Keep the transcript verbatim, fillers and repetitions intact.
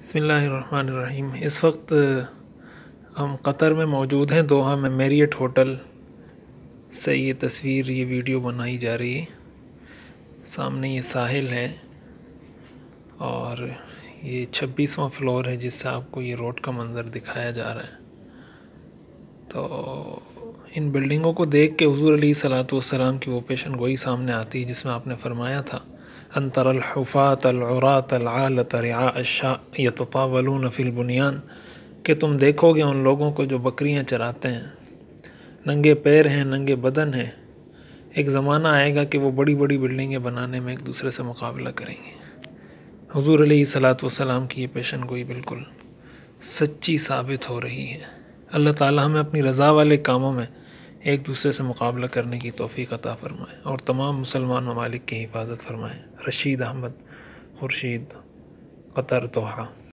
بسم اللہ الرحمن الرحیم۔ اس وقت ہم قطر میں موجود ہیں، دوحہ میں میریٹ ہوٹل سے یہ تصویر یہ ویڈیو بنائی جا رہی ہے۔ سامنے یہ ساحل ہے اور یہ چھبیسواں فلور ہے جس سے آپ کو یہ روڈ کا منظر دکھایا جا رہا ہے۔ تو ان بلڈنگوں کو دیکھ کے حضور علیہ الصلوۃ والسلام کی وہ پیشن گوئی سامنے آتی ہے جس میں آپ نے فرمایا تھا ان تر الحفاة العراة العالة رعاء الشاء یتطاولون فی البنیان، کہ تم دیکھو گے ان لوگوں کو جو بکریاں چراتے ہیں، ننگے پیر ہیں، ننگے بدن ہیں۔ ایک زمانہ آئے گا کہ وہ بڑی بڑی بلڈنگیں بنانے میں ایک دوسرے سے مقابلہ کریں گے۔ حضور علیہ الصلوۃ والسلام کی یہ پیشن گوئی بالکل سچی ثابت ہو رہی ہے۔ اللہ تعالی ہمیں اپنی رضا والے کاموں میں ایک دوسرے سے مقابلہ کرنے کی توفیق عطا فرمائے اور تمام مسلمان ممالک کی حفاظت فرمائے۔ Rashid Ahmed Khurshid, Qatar, Doha.